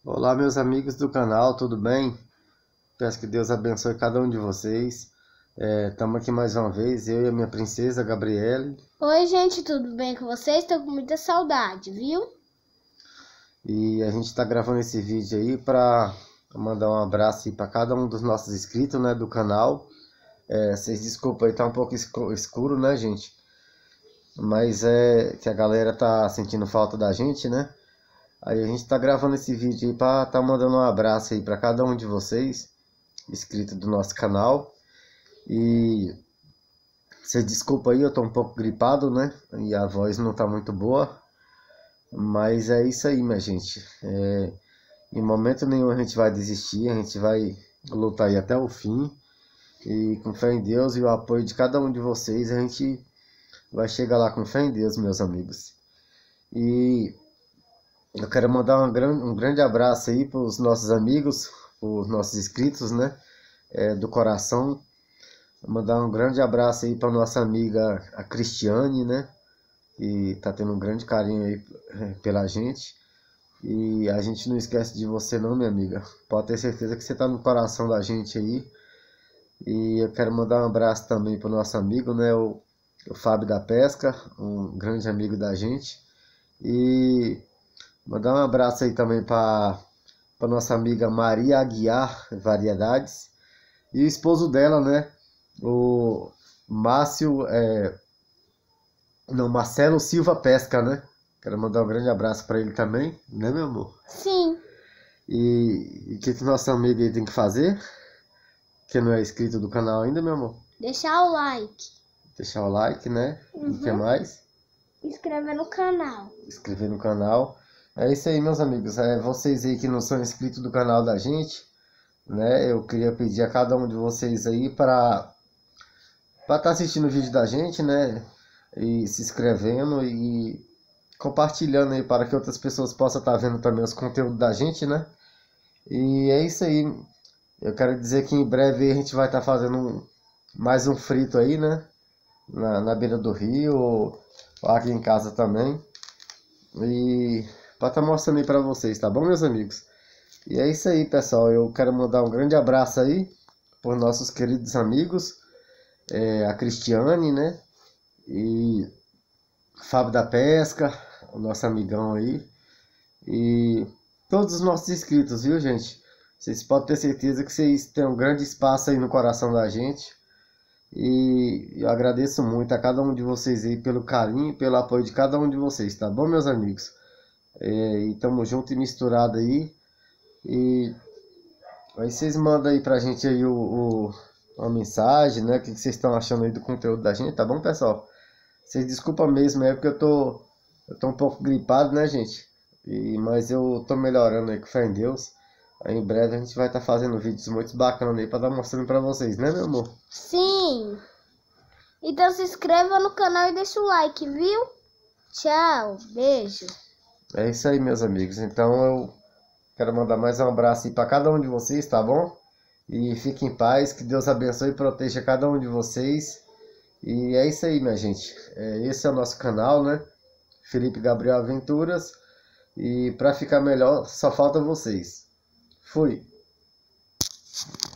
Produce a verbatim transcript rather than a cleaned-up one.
Olá, meus amigos do canal, tudo bem? Peço que Deus abençoe cada um de vocês. Estamos aqui mais uma vez, eu e a minha princesa Gabriele. Oi, gente, tudo bem com vocês? Estou com muita saudade, viu? E a gente está gravando esse vídeo aí para mandar um abraço para cada um dos nossos inscritos, né, do canal. É, vocês desculpem aí, tá um pouco escuro, né, gente? Mas é que a galera tá sentindo falta da gente, né? Aí a gente tá gravando esse vídeo aí para tá mandando um abraço aí para cada um de vocês, inscrito do nosso canal. E você desculpa aí, eu tô um pouco gripado, né? E a voz não tá muito boa. Mas é isso aí, minha gente. É, em momento nenhum a gente vai desistir, a gente vai lutar aí até o fim. E com fé em Deus e o apoio de cada um de vocês, a gente vai chegar lá com fé em Deus, meus amigos. E eu quero mandar um grande, um grande abraço aí para os nossos amigos, os nossos inscritos, né? É, do coração. Mandar um grande abraço aí para nossa amiga a Cristiane, né? E tá tendo um grande carinho aí pela gente. E a gente não esquece de você não, minha amiga. Pode ter certeza que você tá no coração da gente aí. E eu quero mandar um abraço também pro nosso amigo, né? O, o Fábio da Pesca, um grande amigo da gente. E mandar um abraço aí também para para nossa amiga Maria Aguiar Variedades. E o esposo dela, né? O Márcio, é, não, Marcelo Silva Pesca, né? Quero mandar um grande abraço para ele também, né, meu amor? Sim. E o que que nosso amigo aí tem que fazer? Que não é inscrito do canal ainda, meu amor? Deixar o like. Deixar o like, né? E o que Uhum. mais? Inscrever no canal. Inscrever no canal. É isso aí, meus amigos. É vocês aí que não são inscritos do canal da gente, né? Eu queria pedir a cada um de vocês aí para para estar assistindo o vídeo da gente, né? E se inscrevendo e compartilhando aí para que outras pessoas possam estar vendo também os conteúdos da gente, né? E é isso aí. Eu quero dizer que em breve a gente vai estar fazendo um, mais um frito aí, né? Na, na beira do rio, ou aqui em casa também. E para estar mostrando aí para vocês, tá bom, meus amigos? E é isso aí, pessoal. Eu quero mandar um grande abraço aí por nossos queridos amigos, é, a Cristiane, né? E Fábio da Pesca, o nosso amigão aí. E todos os nossos inscritos, viu, gente? Vocês podem ter certeza que vocês têm um grande espaço aí no coração da gente. E eu agradeço muito a cada um de vocês aí pelo carinho e pelo apoio de cada um de vocês, tá bom, meus amigos? É, e tamo junto e misturado aí. E aí vocês mandam aí pra gente aí o, o, uma mensagem, né? O que que vocês estão achando aí do conteúdo da gente, tá bom, pessoal? Vocês desculpa mesmo, é porque eu tô, eu tô um pouco gripado, né, gente? E, mas eu tô melhorando aí com fé em Deus. Aí em breve a gente vai estar tá fazendo vídeos muito bacanas aí pra estar mostrando pra vocês, né, meu amor? Sim. Então se inscreva no canal e deixa o like, viu? Tchau. Beijo. É isso aí, meus amigos. Então eu quero mandar mais um abraço aí pra cada um de vocês, tá bom? E fiquem em paz, que Deus abençoe e proteja cada um de vocês. E é isso aí, minha gente. É, esse é o nosso canal, né? Felipe Gabriel Aventuras. E para ficar melhor, só falta vocês. Fui.